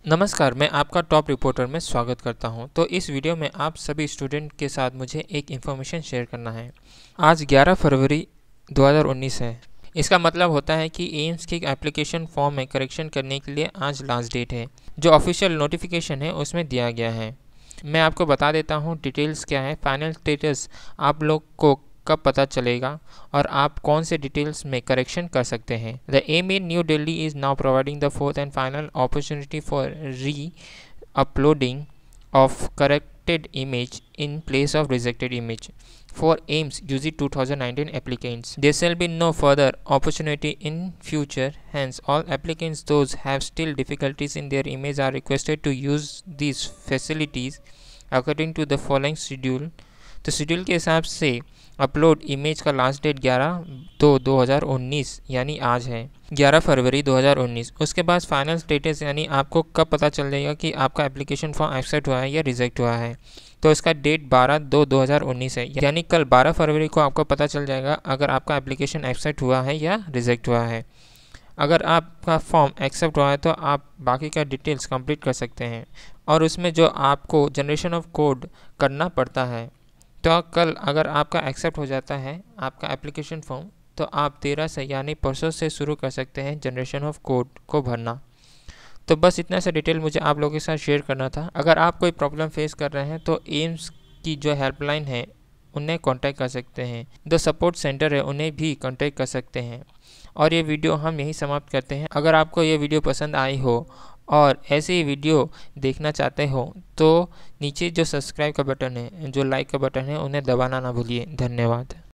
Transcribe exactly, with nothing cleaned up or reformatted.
नमस्कार, मैं आपका टॉप रिपोर्टर में स्वागत करता हूं। तो इस वीडियो में आप सभी स्टूडेंट के साथ मुझे एक इन्फॉर्मेशन शेयर करना है। आज ग्यारह फरवरी दो हज़ार उन्नीस है। इसका मतलब होता है कि एम्स की एप्लीकेशन फॉर्म में करेक्शन करने के लिए आज लास्ट डेट है, जो ऑफिशियल नोटिफिकेशन है उसमें दिया गया है। मैं आपको बता देता हूँ डिटेल्स क्या है, फाइनल स्टेटस आप लोग को कब पता चलेगा और आप कौन से डिटेल्स में करेक्शन कर सकते हैं। The M in New Delhi is now providing the fourth and final opportunity for re uploading of corrected image in place of rejected image for AIMS U G twenty nineteen applicants. There shall be no further opportunity in future. Hence, all applicants those have still difficulties in their image are requested to use these facilities according to the following schedule. तो schedule के हिसाब से upload image का last date ग्यारह दो दो हज़ार उन्नीस यानी आज है, ग्यारह फरवरी दो हज़ार उन्नीस। उसके बाद फाइनल स्टेटस यानी आपको कब पता चल जाएगा कि आपका एप्लीकेशन फॉर्म एक्सेप्ट हुआ है या रिजेक्ट हुआ है। तो इसका डेट बारह दो दो हज़ार उन्नीस है, यानी कल बारह फरवरी को आपको पता चल जाएगा अगर आपका एप्लीकेशन एक्सेप्ट हुआ है या रिजेक्ट हुआ है। अगर आपका फॉर्म एक्सेप्ट हुआ है तो आप बाकी का डिटेल्स कंप्लीट कर सकते हैं और उसमें जो आपको जनरेशन ऑफ कोड करना पड़ता है, तो कल अगर आपका एक्सेप्ट हो जाता है आपका एप्लीकेशन फॉर्म, तो आप तेरह से यानी परसों से शुरू कर सकते हैं जनरेशन ऑफ कोड को भरना। तो बस इतना सा डिटेल मुझे आप लोगों के साथ शेयर करना था। अगर आप कोई प्रॉब्लम फेस कर रहे हैं तो एम्स की जो हेल्पलाइन है उन्हें कांटेक्ट कर सकते हैं, जो सपोर्ट सेंटर है उन्हें भी कांटेक्ट कर सकते हैं। और ये वीडियो हम यहीं समाप्त करते हैं। अगर आपको ये वीडियो पसंद आई हो और ऐसे ही वीडियो देखना चाहते हो तो नीचे जो सब्सक्राइब का बटन है, जो लाइक का बटन है, उन्हें दबाना ना भूलिए। धन्यवाद।